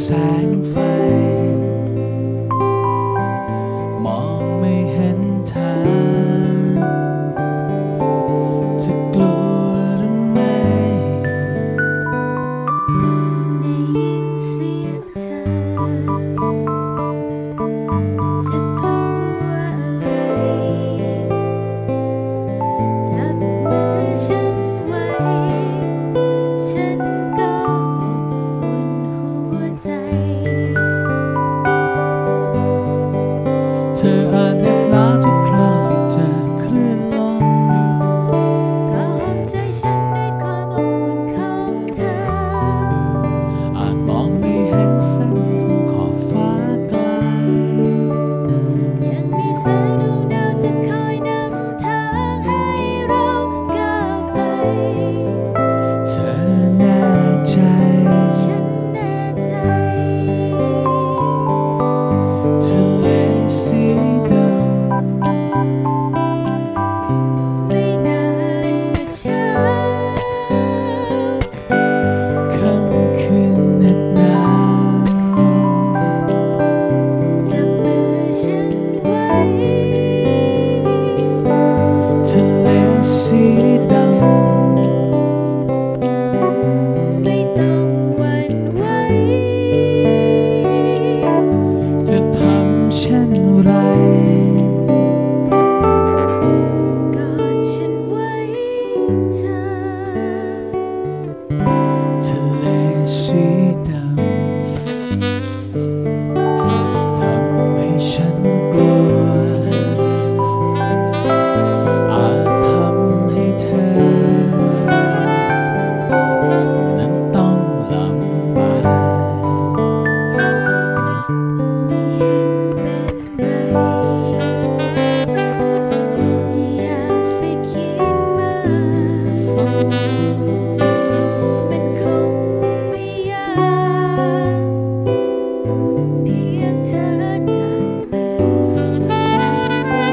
งไฟมองไม่เห็นทางจะกลัวหรือไม่ได้ยินเสียงเธอจะกลัวอะไรจับมือฉันไว้ฉันก็อบอุ่นหัวใจเธออาจเหน็บหนาวทุกคราวที่เจอคลื่นลมก็หอมใจฉันด้วยความอบอุ่นของเธออาจมองไม่เห็นเส้นของขอบฟ้าไกลยังมีแสงดวงดาวจะคอยนำทางให้เราก้าวไปเธอแน่ใจฉันแน่ใจทะเลสีดำไม่นานก็เช้าค่ำคืนเหน็บหนาวจับมือฉันไว้ทะเลสีดำไม่ต้องหวั่นไหวจะทำเช่นไรกอดฉันไว้เธอทะเลสีดำทำให้ฉันกลัวอาจทำให้เธอนั้นต้องลำบากไม่เห็นเป็นไรอย่าไปคิดมากมันคงไม่ยากเพียงเธอจับมือฉัน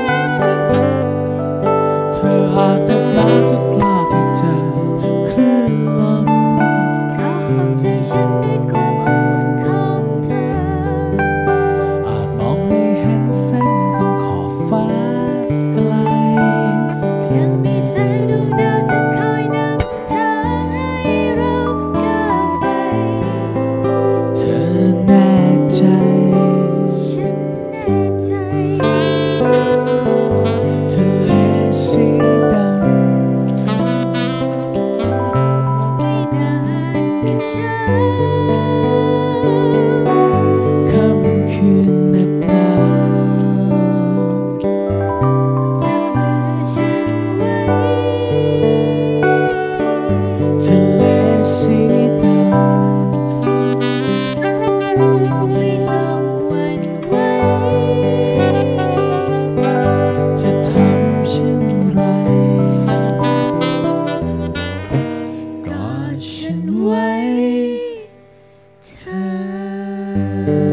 เธออาจเหน็บหนาวทุกคราวที่เจอคลื่นลมก็หอมใจฉันด้วยความอบอุ่นของเธออาจมองไม่เห็นเส้นของขอบฟ้าไกลยังมีแสงดวงดาวจะคอยนำทางให้เราก้าวไปเธอแน่ใจฉันแน่ใจทะเลสีดำไม่นานก็เช้าค่ำคืนเหน็บหนาวจับมือฉันไว้ทะเลสีดำไม่ต้องหวั่นไหวจะทำเช่นไรกอดฉันไว้เธอ